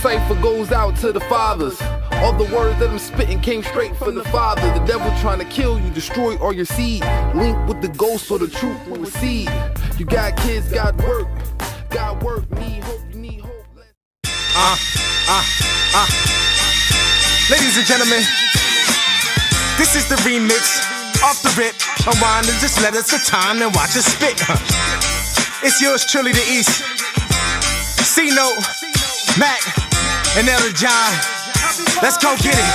cipher goes out to the fathers. All the words that I'm spitting came straight from the Father. The devil trying to kill you, destroy all your seed. Link with the ghost so the truth will recede. You got kids, got work, need hope, you need hope. Ladies and gentlemen, this is the remix. Off the rip, unwind and just let us the time and watch us spit. It's yours truly, the East. C-Note, Mac, and Elder John. Let's go get it.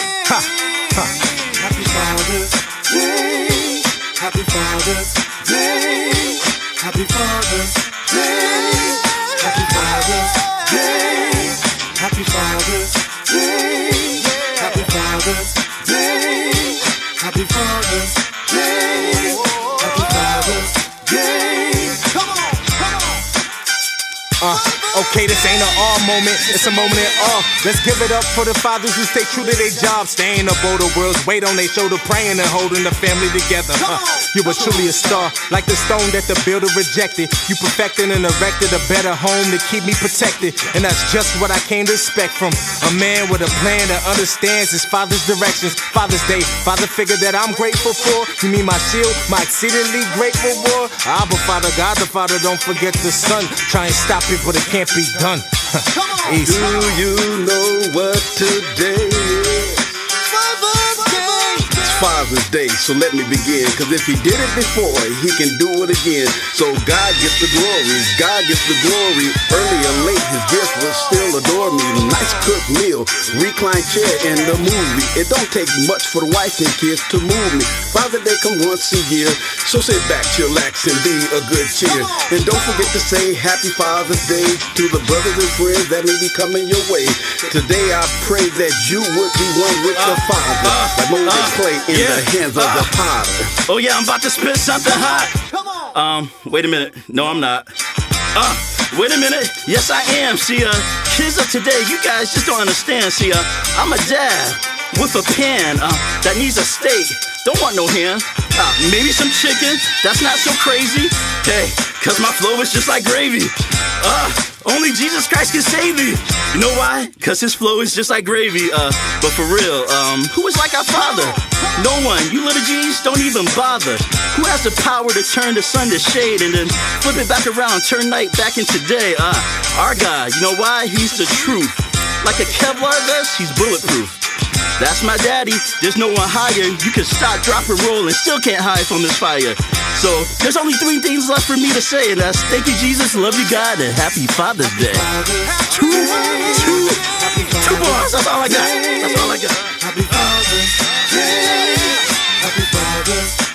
Happy Father's Day. Happy Father's Day. Happy Father's Day. Happy Father's Day. Happy Father's Day. Happy Father's Day. Happy Father's Day. Happy Father's Day. Come on, come on. Okay, this ain't an all moment, it's a moment in awe. Let's give it up for the fathers who stay true to their job, staying above the world's weight on their shoulder, praying and holding the family together. You were truly a star, like the stone that the builder rejected. You perfected and erected a better home to keep me protected, and that's just what I came to expect from a man with a plan that understands his father's directions. Father's Day, father figure that I'm grateful for. You mean my shield, my exceedingly grateful war. Abba Father, God the Father, don't forget the Son. Try and stop it, but it can't be done. Do you know what today is? Father's Day, so let me begin. Cause if he did it before, he can do it again. So God gets the glory, God gets the glory. Early or late, his gift will still adore me. Nice cooked meal, recline chair in the movie. It don't take much for the wife and kids to move me. Father Day come once a year, so sit back, chillax, and be a good cheer. And don't forget to say Happy Father's Day to the brothers and friends that may be coming your way. Today I pray that you would be one with the Father, like molded clay in the hands of the potter. Oh yeah, I'm about to spit something hot. Come on. Wait a minute. No, I'm not. Wait a minute. Yes, I am. See, kids of today, you guys just don't understand. See, I'm a dad with a pan that needs a steak. Don't want no ham. Maybe some chicken. That's not so crazy. Hey, cause my flow is just like gravy. Only Jesus Christ can save me. You know why? Cause his flow is just like gravy. But for real, who is like our Father? No one. You little G's don't even bother. Who has the power to turn the sun to shade and then flip it back around, turn night back into day? Our God. You know why? He's the truth. Like a Kevlar vest, he's bulletproof. That's my daddy. There's no one higher. You can stop, drop, and roll and still can't hide from this fire. So there's only 3 things left for me to say, and that's thank you, Jesus, love you, God, and happy Father's Day. Two bars. That's all I got. That's all I got. Happy Father's Day. Happy Father's Day.